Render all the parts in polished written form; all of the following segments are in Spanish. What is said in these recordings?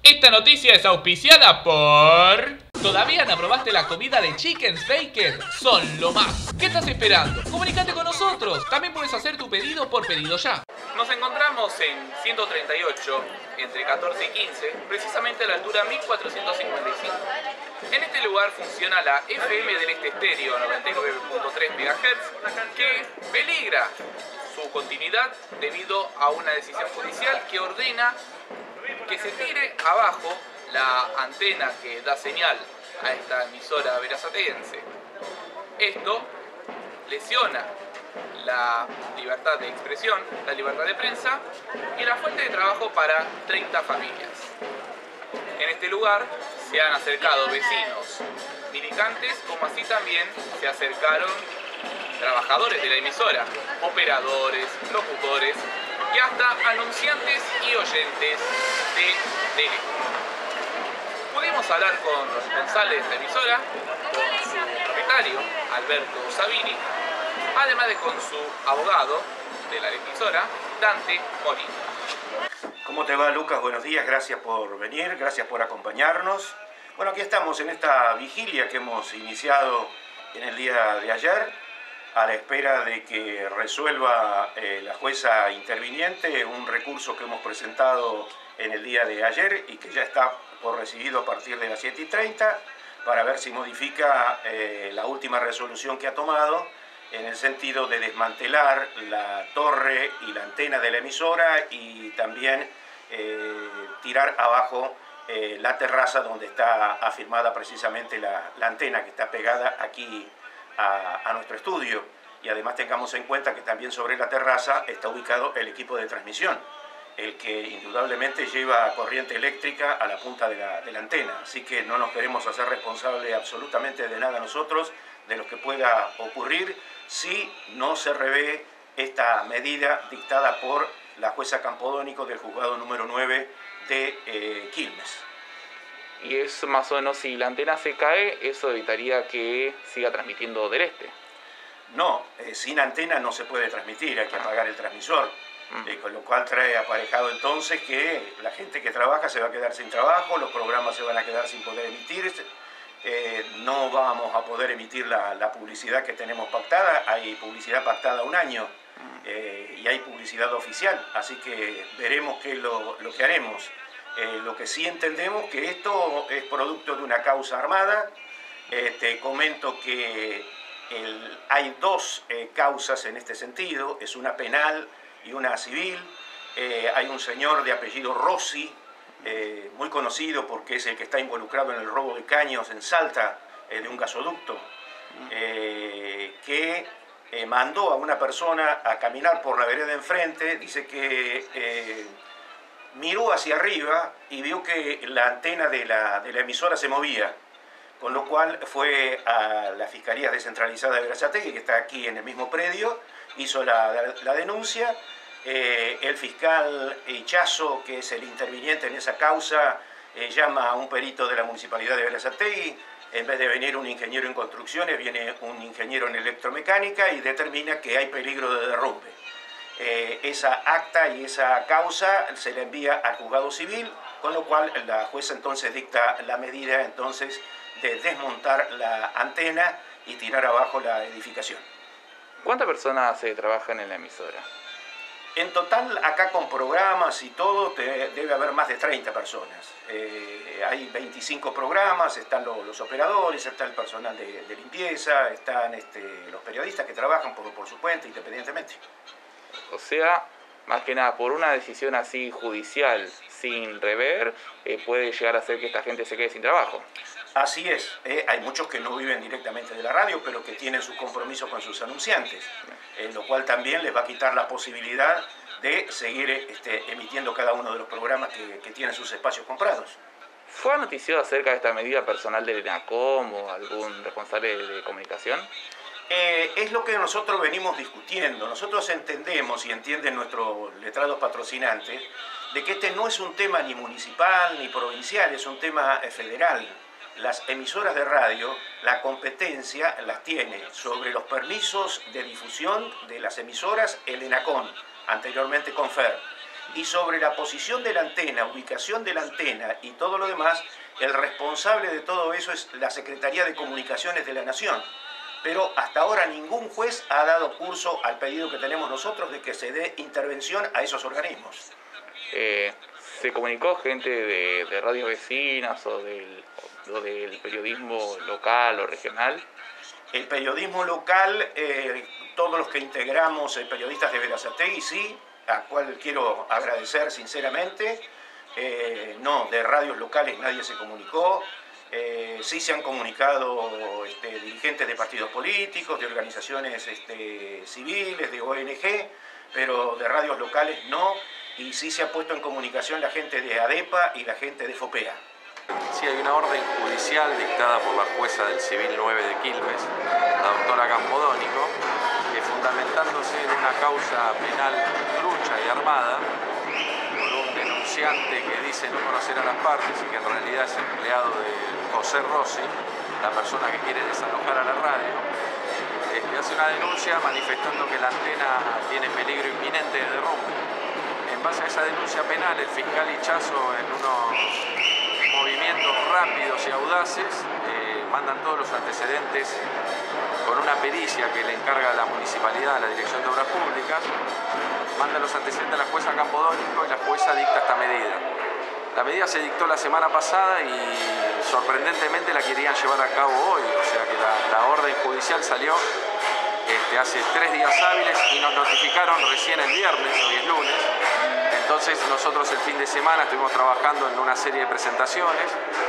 Esta noticia es auspiciada por... ¿Todavía no probaste la comida de Chicken's Baker? Son lo más. ¿Qué estás esperando? Comunícate con nosotros. También puedes hacer tu pedido por Pedido Ya. Nos encontramos en 138, entre 14 y 15, precisamente a la altura 1455. En este lugar funciona la FM del Este Estéreo 99.3 MHz, que peligra su continuidad debido a una decisión judicial que ordena que se tire abajo la antena que da señal a esta emisora verazateguense. Esto lesiona la libertad de expresión, la libertad de prensa y la fuente de trabajo para 30 familias. En este lugar se han acercado vecinos, militantes, como así también se acercaron trabajadores de la emisora, operadores, locutores y hasta anunciantes y oyentes de tele. Pudimos hablar con los responsables de esta emisora, con su propietario, Alberto Sabini, además de con su abogado de la emisora, Dante Molina. ¿Cómo te va, Lucas? Buenos días, gracias por venir, gracias por acompañarnos. Bueno, aquí estamos en esta vigilia que hemos iniciado en el día de ayer, a la espera de que resuelva la jueza interviniente un recurso que hemos presentado en el día de ayer y que ya está por recibido a partir de las 7:30 para ver si modifica la última resolución que ha tomado en el sentido de desmantelar la torre y la antena de la emisora y también tirar abajo la terraza donde está afirmada precisamente la antena que está pegada aquí a nuestro estudio. Y además tengamos en cuenta que también sobre la terraza está ubicado el equipo de transmisión, el que indudablemente lleva corriente eléctrica a la punta de la antena. Así que no nos queremos hacer responsables absolutamente de nada nosotros, de lo que pueda ocurrir si no se revé esta medida dictada por la jueza Campodónico del juzgado número 9 de Quilmes. Y es más o menos, si la antena se cae, eso evitaría que siga transmitiendo del este. No, sin antena no se puede transmitir, hay que apagar el transmisor. Con lo cual trae aparejado entonces que la gente que trabaja se va a quedar sin trabajo, los programas se van a quedar sin poder emitirse, no vamos a poder emitir la publicidad que tenemos pactada, hay publicidad pactada un año y hay publicidad oficial, así que veremos qué es lo que haremos. Lo que sí entendemos que esto es producto de una causa armada. Te comento que hay dos causas en este sentido, es una penal y una civil. Hay un señor de apellido Rossi, muy conocido porque es el que está involucrado en el robo de caños en Salta, de un gasoducto, que mandó a una persona a caminar por la vereda enfrente. Dice que miró hacia arriba y vio que la antena de la emisora se movía, con lo cual fue a la Fiscalía Descentralizada de Verazategui, que está aquí en el mismo predio, hizo la denuncia. El fiscal Hichazo, que es el interviniente en esa causa, llama a un perito de la Municipalidad de Verazategui. En vez de venir un ingeniero en construcciones, viene un ingeniero en electromecánica y determina que hay peligro de derrumbe. Esa acta y esa causa se le envía al juzgado civil, con lo cual la jueza entonces dicta la medida entonces de desmontar la antena y tirar abajo la edificación. ¿Cuántas personas trabajan en la emisora? En total, acá con programas y todo, debe haber más de 30 personas. Hay 25 programas, están los operadores, está el personal de limpieza, están los periodistas que trabajan por su cuenta, independientemente. O sea, más que nada, por una decisión así judicial, sin rever, puede llegar a ser que esta gente se quede sin trabajo. Así es, hay muchos que no viven directamente de la radio, pero que tienen sus compromisos con sus anunciantes, lo cual también les va a quitar la posibilidad de seguir emitiendo cada uno de los programas que tienen sus espacios comprados. ¿Fue noticiado acerca de esta medida personal del ENACOM o algún responsable de comunicación? Es lo que nosotros venimos discutiendo. Nosotros entendemos y entienden nuestros letrados patrocinantes de que este no es un tema ni municipal ni provincial, es un tema federal. Las emisoras de radio, la competencia las tiene sobre los permisos de difusión de las emisoras el ENACOM, anteriormente Confer. Y sobre la posición de la antena, ubicación de la antena y todo lo demás, el responsable de todo eso es la Secretaría de Comunicaciones de la Nación. Pero hasta ahora ningún juez ha dado curso al pedido que tenemos nosotros de que se dé intervención a esos organismos. ¿Se comunicó gente de radios vecinas o del periodismo local o regional? El periodismo local, todos los que integramos, periodistas de Berazategui, sí, a cual quiero agradecer sinceramente. No, de radios locales nadie se comunicó. Sí se han comunicado dirigentes de partidos políticos, de organizaciones civiles, de ONG, pero de radios locales no. Y sí se ha puesto en comunicación la gente de ADEPA y la gente de FOPEA. Sí, hay una orden judicial dictada por la jueza del Civil 9 de Quilmes, la doctora Campodónico, que fundamentándose en una causa penal trucha y armada, por un denunciante que dice no conocer a las partes y que en realidad es empleado de José Rossi, la persona que quiere desalojar a la radio, hace una denuncia manifestando que la antena tiene peligro inminente de derrumbe. En base a esa denuncia penal, el fiscal Hichazo, en unos movimientos rápidos y audaces, mandan todos los antecedentes con una pericia que le encarga a la municipalidad, a la Dirección de Obras Públicas, mandan los antecedentes a la jueza Campodónico y la jueza dicta esta medida. La medida se dictó la semana pasada y sorprendentemente la querían llevar a cabo hoy, o sea que la orden judicial salió hace 3 días hábiles y nos notificaron recién el viernes, hoy es lunes. Entonces nosotros el fin de semana estuvimos trabajando en una serie de presentaciones,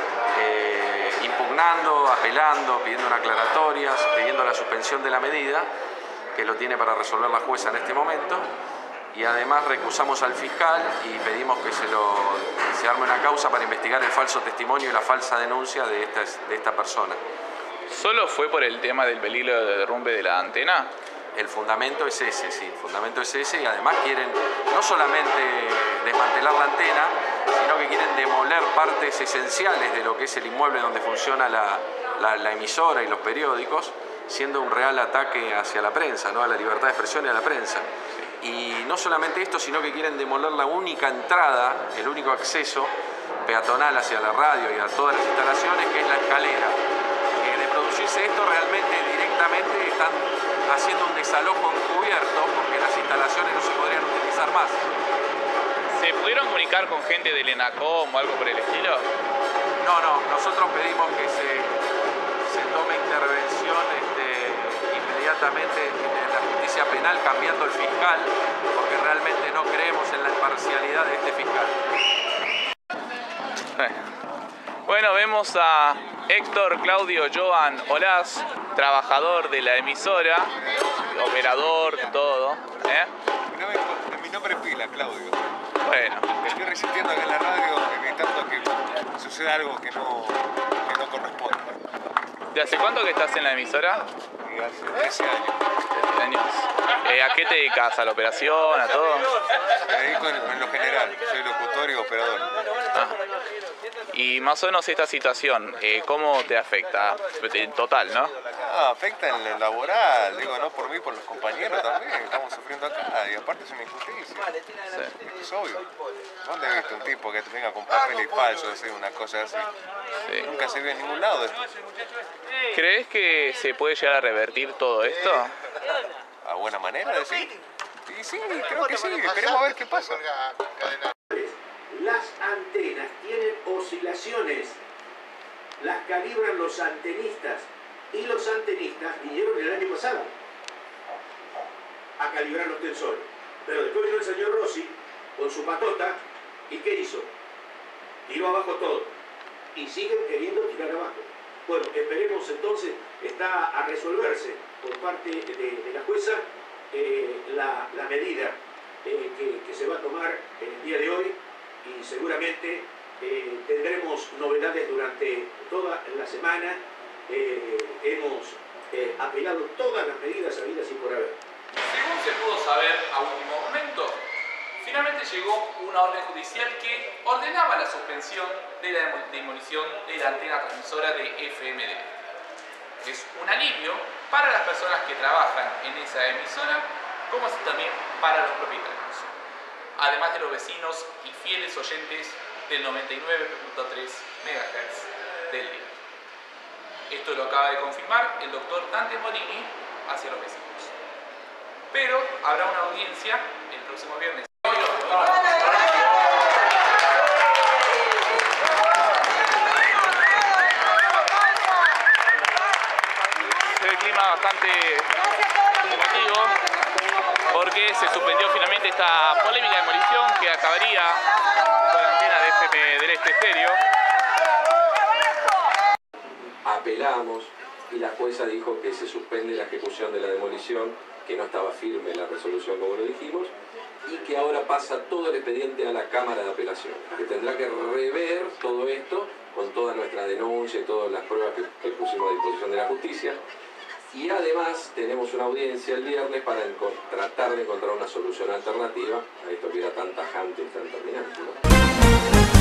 impugnando, apelando, pidiendo aclaratorias, pidiendo la suspensión de la medida, que lo tiene para resolver la jueza en este momento, y además recusamos al fiscal y pedimos que se arme una causa para investigar el falso testimonio y la falsa denuncia de esta persona. ¿Solo fue por el tema del peligro de derrumbe de la antena? El fundamento es ese, sí, el fundamento es ese, y además quieren no solamente desmantelar la antena, sino que quieren demoler partes esenciales de lo que es el inmueble donde funciona la emisora y los periódicos, siendo un real ataque hacia la prensa, ¿no? A la libertad de expresión y a la prensa. Y no solamente esto, sino que quieren demoler la única entrada, el único acceso peatonal hacia la radio y a todas las instalaciones, que es la escalera. De producirse esto, realmente directamente están haciendo un desalojo encubierto porque las instalaciones no se podrían utilizar más. ¿Se pudieron comunicar con gente del ENACOM o algo por el estilo? No, nosotros pedimos que se tome intervención inmediatamente en la justicia penal, cambiando el fiscal, porque realmente no creemos en la imparcialidad de este fiscal. Bueno, vemos a Héctor Claudio Joan Olaz, trabajador de la emisora, operador, todo. Mi nombre es pila, Claudio. Bueno. Estoy resistiendo acá en la radio, evitando que suceda algo que no corresponde. ¿De hace cuánto que estás en la emisora? Y hace 13 años. 13 años. ¿A qué te dedicas? ¿A la operación? ¿A todo? Me dedico en lo general, soy locutor y operador. Ah. Y más o menos esta situación, ¿cómo te afecta? En total, ¿no? Afecta en lo laboral, digo, no por mí, por los compañeros también, estamos sufriendo acá, y aparte es una injusticia. Sí. Es obvio. ¿Dónde he visto un tipo que venga con papeles falsos, así, una cosa así? Sí. Nunca se ve en ningún lado esto. ¿Crees que se puede llegar a revertir todo esto? ¿A buena manera de decir? Sí, creo que sí, esperemos a ver qué pasa. Las antenas tienen oscilaciones, las calibran los antenistas, y los antenistas vinieron el año pasado a calibrar los tensores. Pero después vino el señor Rossi con su patota, ¿y qué hizo? Tiró abajo todo, y siguen queriendo tirar abajo. Bueno, esperemos entonces, está a resolverse por parte de la jueza la medida que se va a tomar en el día de hoy, y seguramente tendremos novedades durante toda la semana. Hemos apelado todas las medidas habidas y por haber. Según se pudo saber a último momento, finalmente llegó una orden judicial que ordenaba la suspensión de la demolición de la antena transmisora de FMD. Es un alivio para las personas que trabajan en esa emisora, como así también para los propietarios. además de los vecinos y fieles oyentes del 99.3 MHz del día. Esto lo acaba de confirmar el doctor Dante Morini hacia los vecinos. Pero habrá una audiencia el próximo viernes. El clima bastante emotivo porque se suspendió finalmente esta polémica demolición que acabaría con la antena de FM del Este Estéreo. Apelamos y la jueza dijo que se suspende la ejecución de la demolición, que no estaba firme la resolución como lo dijimos, y que ahora pasa todo el expediente a la Cámara de Apelación, que tendrá que rever todo esto con toda nuestra denuncia y todas las pruebas que pusimos a disposición de la justicia. Y además tenemos una audiencia el viernes para tratar de encontrar una solución alternativa a esto que era tan tajante y tan terminante, ¿no?